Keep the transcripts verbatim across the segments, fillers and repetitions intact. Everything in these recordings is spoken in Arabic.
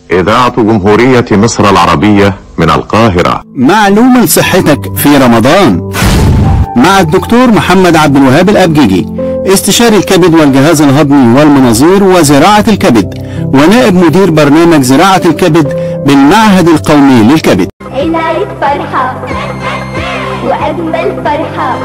إذاعة جمهورية مصر العربية من القاهرة. معلومة لصحتك في رمضان مع الدكتور محمد عبد الوهاب الأبجيجي، استشاري الكبد والجهاز الهضمي والمناظير وزراعة الكبد، ونائب مدير برنامج زراعة الكبد بالمعهد القومي للكبد. العيد فرحة وأجمل فرحة،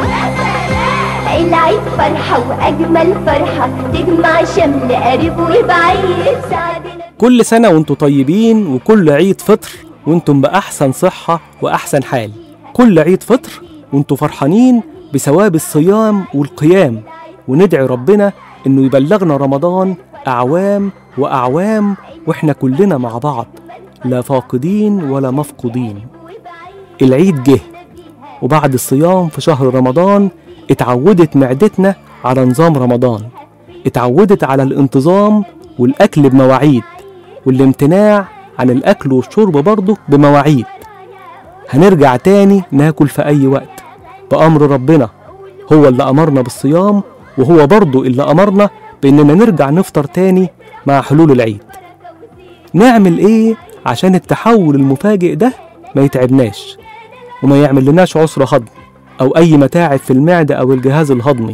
العيد فرحة وأجمل فرحة، تجمع شمل قريب وبعيد. كل سنة وانتم طيبين، وكل عيد فطر وانتم بأحسن صحة وأحسن حال. كل عيد فطر وانتم فرحانين بثواب الصيام والقيام، وندعي ربنا انه يبلغنا رمضان أعوام وأعوام واحنا كلنا مع بعض، لا فاقدين ولا مفقودين. العيد جه، وبعد الصيام في شهر رمضان اتعودت معدتنا على نظام رمضان، اتعودت على الانتظام والأكل بمواعيد، والامتناع عن الأكل والشرب برضه بمواعيد. هنرجع تاني ناكل في أي وقت بأمر ربنا، هو اللي أمرنا بالصيام، وهو برضه اللي أمرنا بأننا نرجع نفطر تاني مع حلول العيد. نعمل إيه عشان التحول المفاجئ ده ما يتعبناش وما يعمل لناش عسر هضم أو أي متاعب في المعدة أو الجهاز الهضمي؟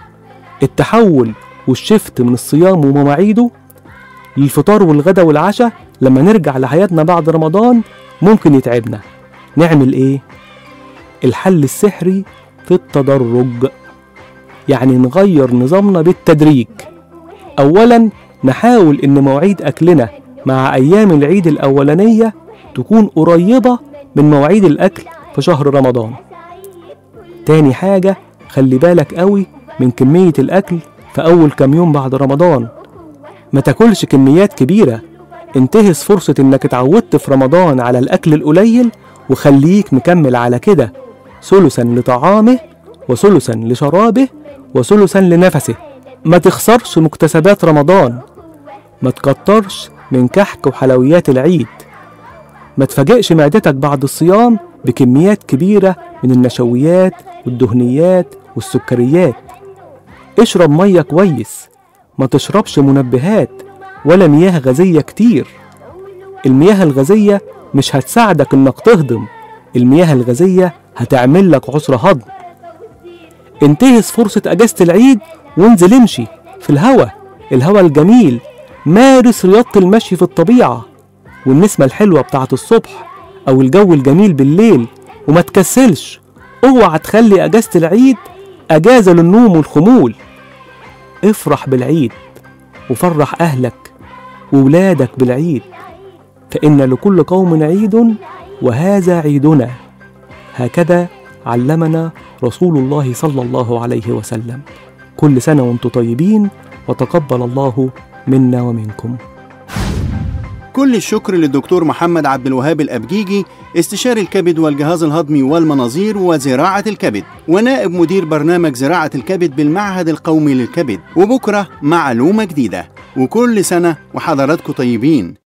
التحول والشفت من الصيام ومواعيده للفطار والغدا والعشاء لما نرجع لحياتنا بعد رمضان ممكن يتعبنا. نعمل إيه؟ الحل السحري في التدرج، يعني نغير نظامنا بالتدريج. أولا نحاول إن مواعيد أكلنا مع أيام العيد الأولانية تكون قريبة من مواعيد الأكل في شهر رمضان. تاني حاجة، خلي بالك قوي من كمية الأكل في أول كام يوم بعد رمضان. ما تاكلش كميات كبيرة، انتهز فرصة إنك اتعودت في رمضان على الأكل القليل وخليك مكمل على كده، ثلثا لطعامه وثلثا لشرابه وثلثا لنفسه. ما تخسرش مكتسبات رمضان، ما تكترش من كحك وحلويات العيد، ما تفاجئش معدتك بعد الصيام بكميات كبيرة من النشويات والدهنيات والسكريات. اشرب مية كويس، ما تشربش منبهات ولا مياه غازية كتير. المياه الغازية مش هتساعدك انك تهضم، المياه الغازية هتعمل لك عسر هضم. انتهز فرصة اجازة العيد وانزل امشي في الهوا، الهوا الجميل، مارس رياضة المشي في الطبيعة والنسمة الحلوة بتاعت الصبح او الجو الجميل بالليل. وما تكسلش، اوعى تخلي اجازة العيد اجازة للنوم والخمول. افرح بالعيد وفرح اهلك وولادك بالعيد، فإن لكل قوم عيد وهذا عيدنا، هكذا علمنا رسول الله صلى الله عليه وسلم. كل سنة وانتم طيبين، وتقبل الله منا ومنكم. كل الشكر للدكتور محمد عبد الوهاب الأبجيجي، استشاري الكبد والجهاز الهضمي والمناظير وزراعة الكبد، ونائب مدير برنامج زراعة الكبد بالمعهد القومي للكبد. وبكرة معلومة جديدة، وكل سنة وحضراتكم طيبين.